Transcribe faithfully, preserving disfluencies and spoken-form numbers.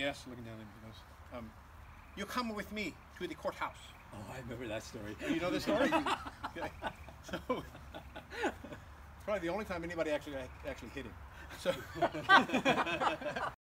yes, looking down at him, he goes, um, you come with me to the courthouse. Oh, I remember that story. You know this story? Okay. So, probably the only time anybody actually actually hit him. So